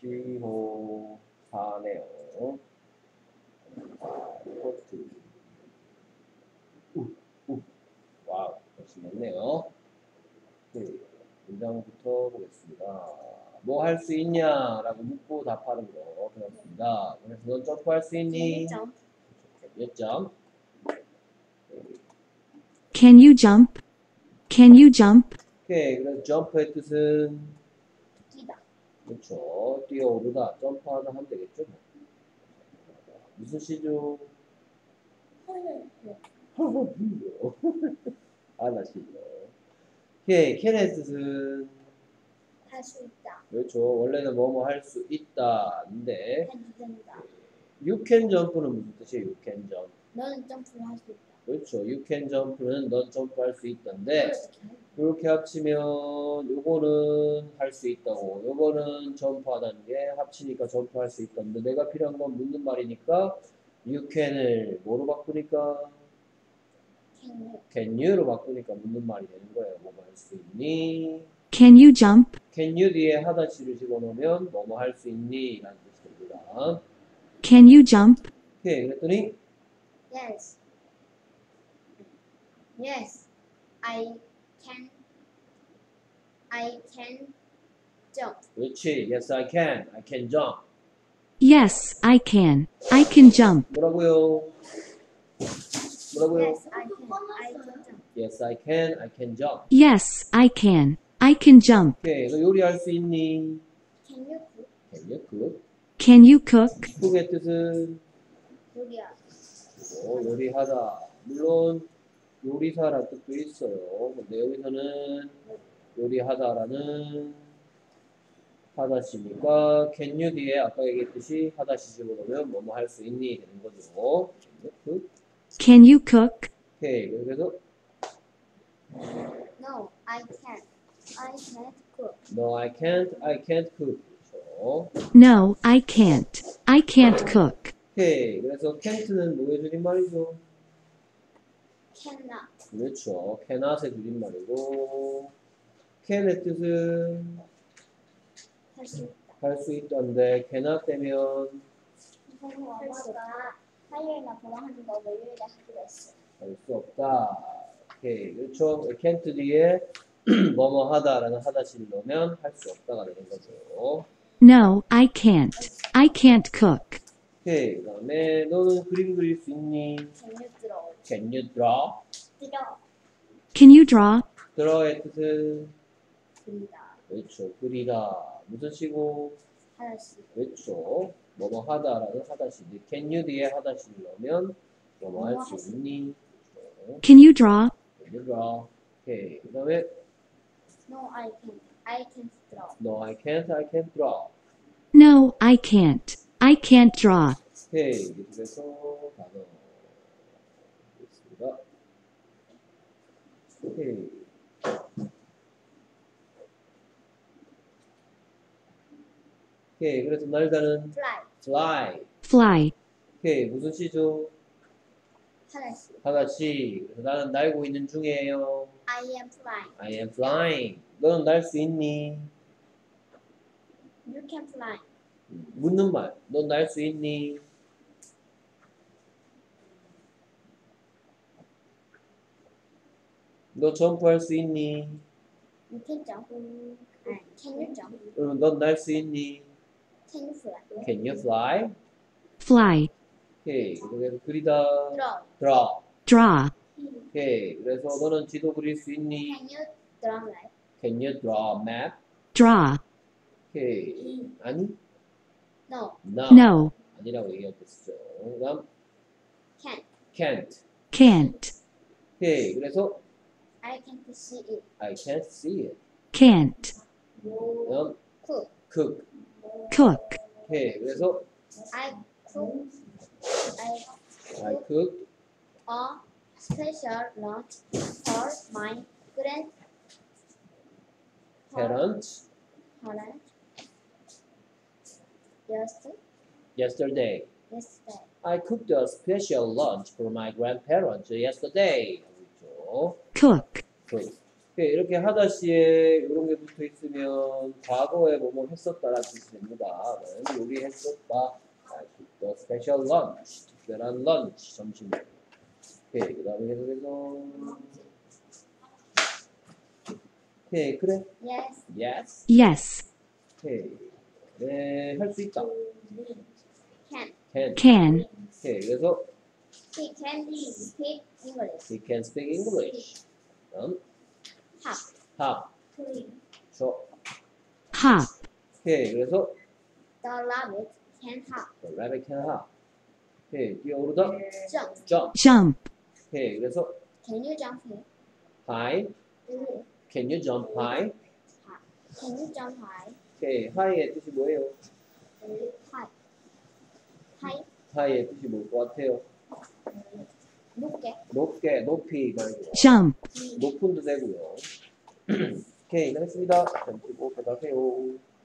시호 4네요. 포트. 와우, 열심히 했네요. 문장부터 보겠습니다. 뭐 할 수 있냐? 라고 묻고 답하는 거 배웠습니다. 그래서 넌 점프할 수 있니? 몇 점? Can you jump? Can you jump? 오케이, 그래서 점프의 뜻은 뛰다. 그렇죠. 뛰어오르다, 점프하다 하면 되겠죠. 무슨 시죠? 헐헐 아나 시죠. 오케이, can의 뜻은 할 수 있다. 그렇죠. 원래는 뭐뭐 할 수 있다인데 해도 된다. you can jump는 무슨 뜻이에요? you can jump. 너는 점프를 할 수 있다. 그렇죠. you can jump는 넌 점프할 수 있던데 어떻게 해? 이렇게 합치면 요거는 할 수 있다고 요거는 점프하다는 게 합치니까 점프할 수 있던데 내가 필요한 건 묻는 말이니까 you can을 뭐로 바꾸니까 Can you? can you로 바꾸니까 묻는 말이 되는 거예요. 뭐뭐 할 수 있니? Can you jump? can you 뒤에 하다시를 집어넣으면 뭐뭐 할 수 있니? 라는 뜻이 됩니다. Can you jump? 오케이 그랬더니 Yes. Yes. I can. I can jump. 그렇지. Yes I can. I can jump. Yes, I can. I can jump. 뭐라고요? 뭐라고요? Yes, I can. I can jump. Yes I can. I can jump. Yes, I can. I can jump. 오케이 너 요리할 수 있니? Can you cook? Can you cook? Can you cook? cook의 뜻은 요리야. 요리하다. 물론 요리사라는 뜻도 있어요. 근데 여기서는 요리하다라는 하다시니까 can you 뒤에 아까 얘기했듯이 하다시 집어넣으면 뭐뭐 할 수 있니 되는 거죠. Can you cook? 오케이 그래서 No, I can't. I can't cook. no I can't cook. 그렇죠. No, I can't. I can't cook. 오케이 그래서 can't는 뭐의 줄임말이죠? Cannot. 그렇죠. cannot의 줄임말이고 can의 뜻은 할 수 있다. 할 수 있던데 cannot 되면 할 수 없다. 화요일날 보강하는 거 월요일에 하기로 했어. 할 수 없다. 오케이 그렇죠. can't 뒤에 뭐뭐 하다라는 하다시를 넣으면 할 수 없다가 되는 거죠. No, I can't. I can't cook. 오케이 그 다음에 너는 그림 그릴 수 있니? Can you draw? Can you draw? 뛰어. Can you draw? draw의 뜻은 그리다. 그렇죠. 그리다. 무슨 시고? 하나씩. 그렇죠. 뭐뭐 하다라는 하다시. can you 뒤에 하다시를 넣으면 뭐뭐 할 수 있니? 그렇죠. Can you draw? Can you draw? 오케이 그 다음에 No, I can't. I can't draw. No, I can't. I can't draw. No, I can't. I can't draw. 오케이 그래서 단어 있습니다. 오케이 오케이 그래서 날다는 Fly. fly. Fly. 오케이 무슨 시죠? 하나씩. 하다시. 그래서 나는 날고 있는 중이에요. I am flying. I am flying. 너는 날 수 있니? You can fly. 묻는 말. 넌 날 수 있니? 너 점프할 수 있니? You can jump. 아니, can you jump? 그러면 넌 날 수 있니? Can you fly? Can you fly? Fly. 오케이. 그래서 그리다. Draw. draw. Draw. 오케이. 그래서 너는 지도 그릴 수 있니? Can you draw like? Can you draw a map? Draw. 오케이. 아니? No. No. No. 아니라고 얘기했었죠. 그다음 Can. can't. Can't. 오케이. 그래서 I can't see it. I can't see it. Can't. 그다음 Cook. cook. Cook. 오케이. 그래서 I cook. I cook A special lunch for my parents grandparents yesterday. yesterday. Yesterday. I cooked a special lunch for my grandparents yesterday. 그렇죠. Cook. cook. 오케이, 이렇게 하다시에 이런 게 붙어 있으면 과거에 뭐뭐 했었다라는 뜻이 됩니다. 나는 요리했었다. I took the special lunch. 특별한 런치, 점심. 오케이, 그 다음에 계속해서. 오케이, 그래. Yes. Yes. Yes. 오케이. 네, 할 수 있다. Can. Can. Can. 오케이, 그래서 He can speak English. he can speak English. 다음, Hop. hop. Clean. 저. Hop. 오케이, 그래서 The rabbit can hop. the rabbit can hop. 오케이, 뛰어오르다. Jump. jump. Jump. 오케이, 그래서 Can you jump here? high. Can you jump high? Can you jump high? 오케이, high의 뜻이 뭐예요? High. High. high의 뜻이 뭘 것 같아요? 높게. 높게, 높이 말고 Jump. 높은도 되고요. 오케이, 잘했습니다. 잠시고 들어가세요.